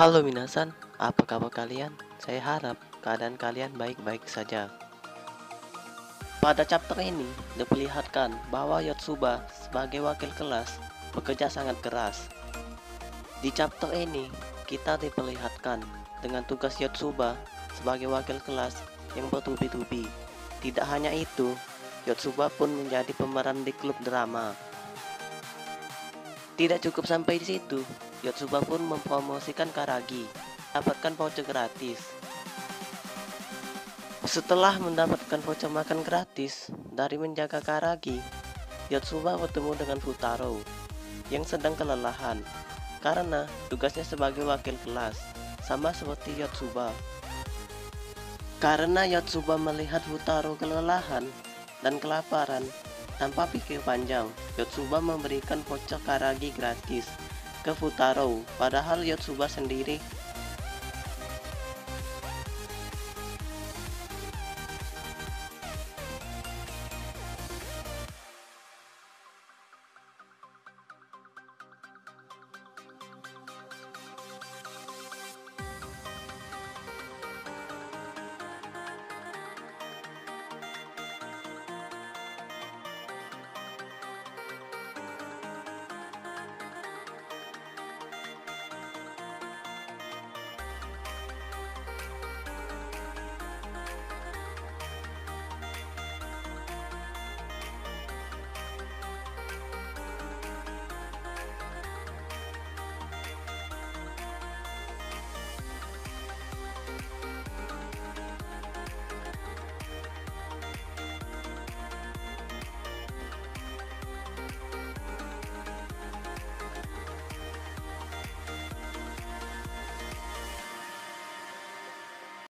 Halo minasan, apa kabar kalian? Saya harap keadaan kalian baik-baik saja. Pada chapter ini diperlihatkan bahwa Yotsuba sebagai wakil kelas bekerja sangat keras. Di chapter ini kita diperlihatkan dengan tugas Yotsuba sebagai wakil kelas yang bertubi-tubi. Tidak hanya itu, Yotsuba pun menjadi pemeran di klub drama. Tidak cukup sampai di situ, Yotsuba pun mempromosikan Karagi, dapatkan voucher gratis. Setelah mendapatkan voucher makan gratis dari menjaga Karagi, Yotsuba bertemu dengan Futaro yang sedang kelelahan karena tugasnya sebagai wakil kelas, sama seperti Yotsuba. Karena Yotsuba melihat Futaro kelelahan dan kelaparan, tanpa pikir panjang, Yotsuba memberikan voucher Karagi gratis ke Futaro, padahal Yotsuba sendiri